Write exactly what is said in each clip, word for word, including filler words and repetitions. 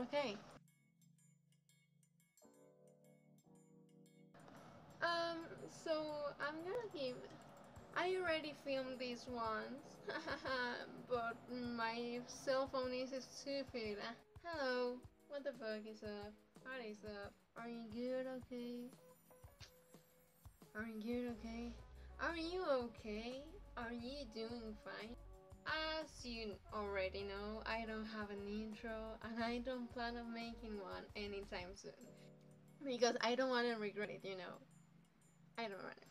Okay. Um, so I'm gonna give. I already filmed this once, but my cell phone is stupid. Hello, what the fuck is up? What is up? Are you good? Okay. Are you good? Okay. Are you okay? Are you doing fine? As you already know, I don't have an intro, and I don't plan on making one anytime soon. Because I don't want to regret it, you know. I don't want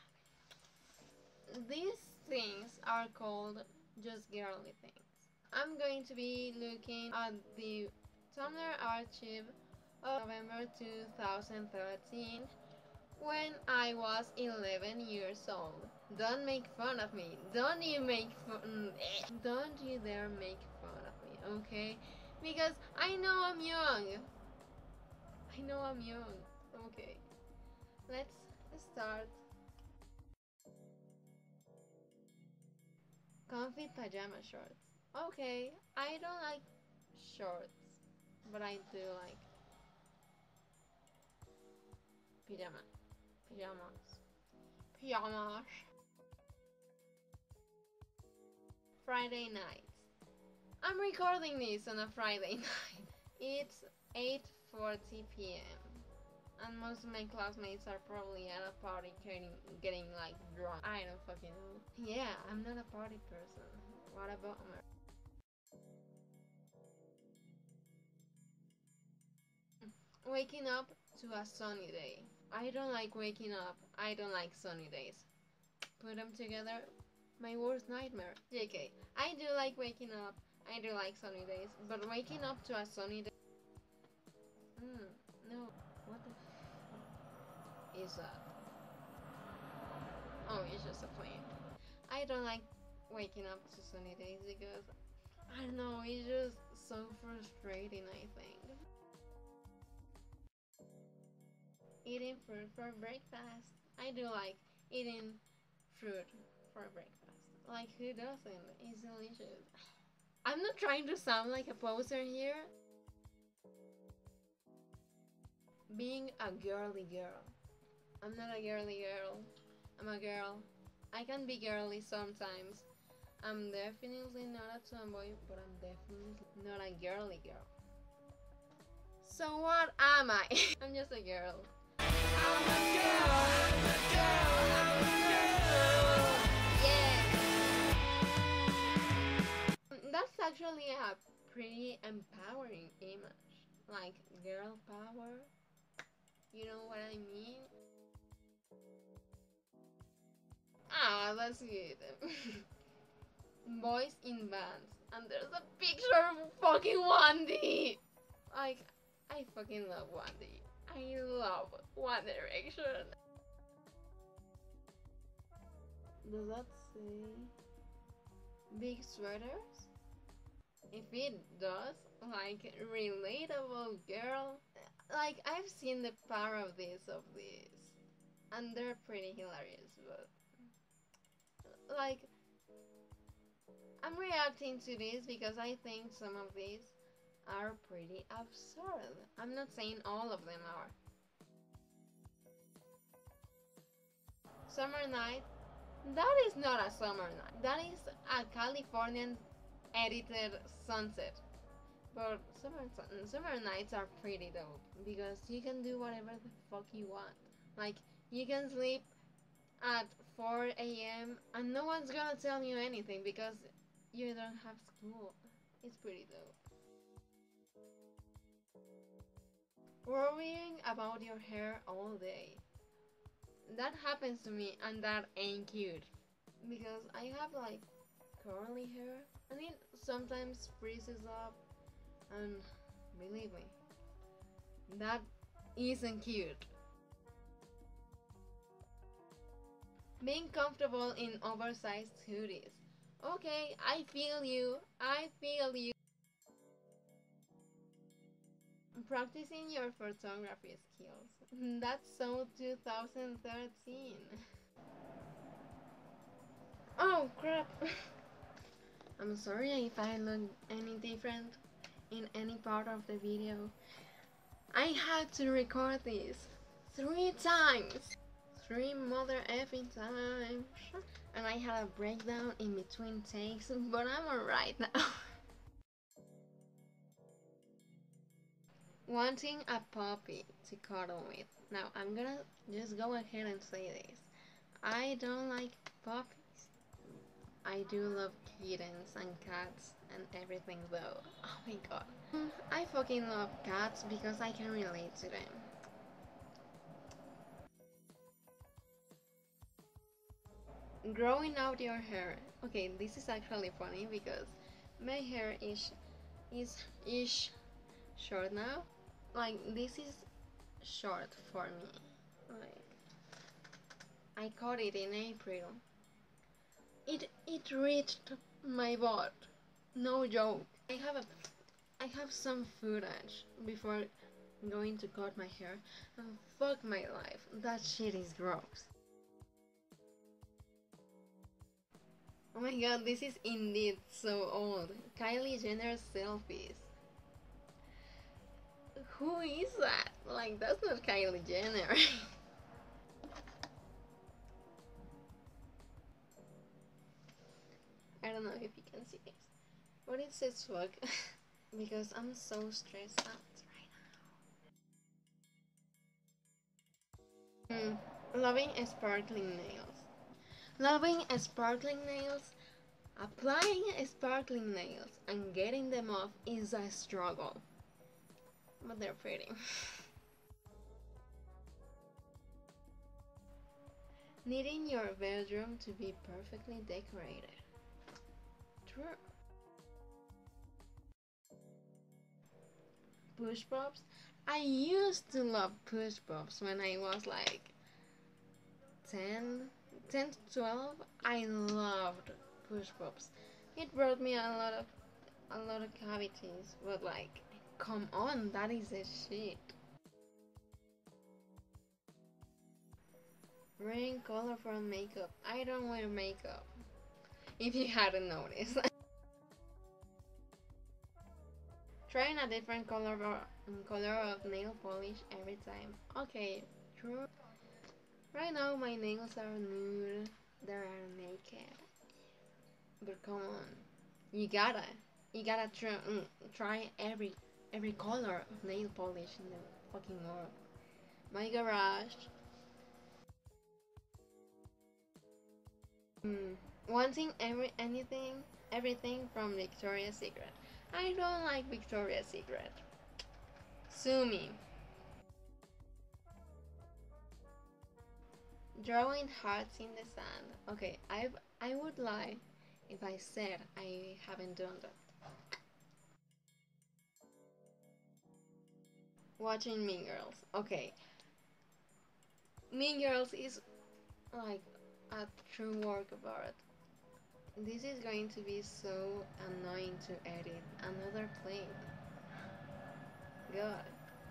it. These things are called just girly things. I'm going to be looking at the Tumblr archive of November two thousand thirteen when I was eleven years old. Don't make fun of me. Don't you make fun. Don't you dare make fun of me, okay? Because I know I'm young. I know I'm young. Okay. Let's start. Comfy pajama shorts. Okay, I don't like shorts, but I do like pajama. Pajamas. Pajamas. Friday nights. I'm recording this on a Friday night. It's eight forty p m and most of my classmates are probably at a party getting, getting like drunk. I don't fucking know. Yeah, I'm not a party person. What a bummer. Waking up to a sunny day. I don't like waking up. I don't like sunny days. Put them together, my worst nightmare. J K. I do like waking up. I do like sunny days, but waking up to a sunny day. Hmm. No. What the f is that? Oh, it's just a plane. I don't like waking up to sunny days because I don't know. It's just so frustrating. I think. Eating fruit for breakfast. I do like eating fruit for breakfast. Like, who doesn't? It's delicious. I'm not trying to sound like a poser here. Being a girly girl. I'm not a girly girl. I'm a girl. I can be girly sometimes. I'm definitely not a tomboy, but I'm definitely not a girly girl. So what am I? I'm just a girl. I'm a girl, I'm a girl, I'm a girl. Yeah. That's actually a pretty empowering image. Like girl power. You know what I mean? Ah, that's good. Boys in bands. And there's a picture of fucking Wandy. Like, I fucking love Wandy. I love One Direction. Does that say big sweaters? If it does, like relatable girl. Like I've seen the parodies of this, and they're pretty hilarious. But like, I'm reacting to this because I think some of these are pretty absurd. I'm not saying all of them are. Summer night. That is not a summer night. That is a Californian edited sunset. But summer summer nights are pretty dope because you can do whatever the fuck you want. Like you can sleep at four A M and no one's gonna tell you anything because you don't have school. It's pretty dope. Worrying about your hair all day. That happens to me and that ain't cute. Because I have like curly hair and it sometimes freezes up and believe me, that isn't cute. Being comfortable in oversized hoodies. Okay, I feel you. I feel you. Practicing your photography skills. That's so two thousand thirteen. Oh crap. I'm sorry if I look any different. in any part of the video. I had to record this three times. Three mother effing times. And I had a breakdown in between takes, but I'm alright now. Wanting a puppy to cuddle with. Now, I'm gonna just go ahead and say this. I don't like puppies. I do love kittens and cats and everything though. Oh my god. I fucking love cats because I can relate to them. Growing out your hair. Okay, this is actually funny because my hair is is ish short now. Like this is short for me. Like I cut it in April. It it reached my butt. No joke. I have a I have some footage before going to cut my hair and fuck my life. That shit is gross. Oh my god, this is indeed so old. Kylie Jenner's selfies. Who is that? Like, that's not Kylie Jenner. I don't know if you can see this, but it says fuck because I'm so stressed out right now. Mm, loving sparkling nails. Loving sparkling nails. Applying sparkling nails and getting them off is a struggle, but they're pretty. Needing your bedroom to be perfectly decorated. True. Push pops. I used to love push pops when I was like ten, ten to twelve. I loved push pops. It brought me a lot of a lot of cavities, but like, come on, that is a shit. Wearing colorful makeup. I don't wear makeup. If you hadn't noticed. Trying a different color of, color of nail polish every time. Okay, true. Right now my nails are nude. They are naked. But come on, you gotta, you gotta try, mm, try every every color of nail polish in the fucking world. My garage. Mm, wanting every anything, everything from Victoria's Secret. I don't like Victoria's Secret. Sue me. Drawing hearts in the sand. Okay, I I would lie if I said I haven't done that. Watching Mean Girls. Okay. Mean Girls is like a true work of art. This is going to be so annoying to edit. Another plane. God.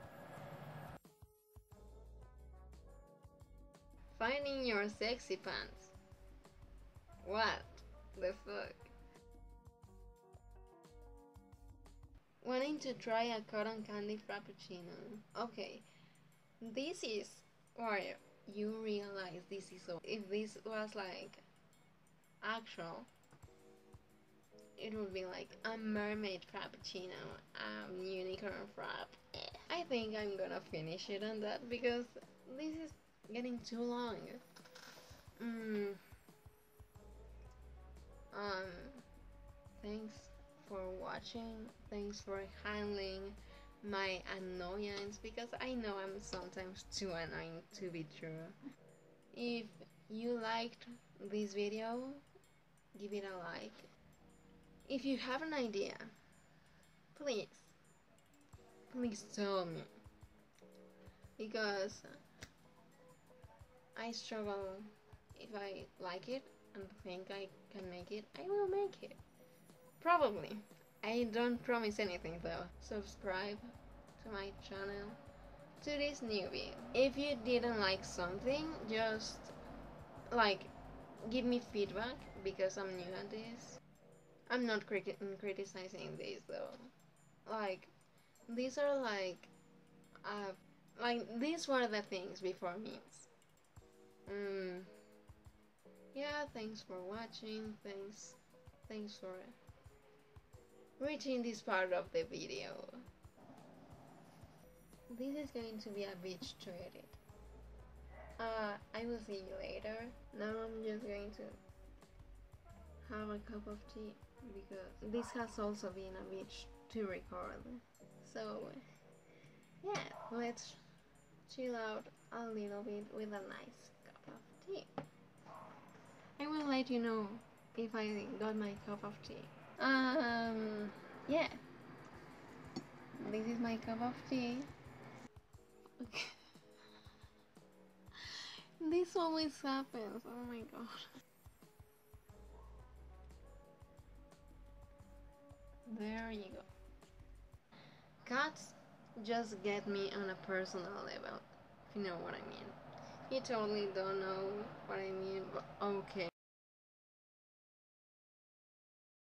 Finding your sexy pants. What the fuck? Wanting to try a cotton candy frappuccino. Okay, this is where you realize this is so. If this was like actual, it would be like a mermaid frappuccino, a unicorn frap. I think I'm gonna finish it on that because this is getting too long. Mm. Um, thanks for watching. Thanks for handling my annoyance because I know I'm sometimes too annoying to be true. If you liked this video, give it a like. If you have an idea, please, please tell me because I struggle. If I like it and think I can make it, I will make it. Probably. I don't promise anything though. Subscribe to my channel, to this newbie. If you didn't like something, just like give me feedback because I'm new at this. I'm not criti criticizing this though. Like, these are like, uh, like, these were the things before memes. Mm, yeah, thanks for watching, thanks, thanks for reaching this part of the video. This is going to be a bitch to edit. Uh, I will see you later. Now I'm just going to have a cup of tea because this has also been a bitch to record. So, yeah, let's chill out a little bit with a nice cup of tea. I will let you know if I got my cup of tea. Um, yeah, this is my cup of tea. Okay. This always happens, oh my god. There you go. Cats just get me on a personal level, if you know what I mean. You totally don't know what I mean, but okay.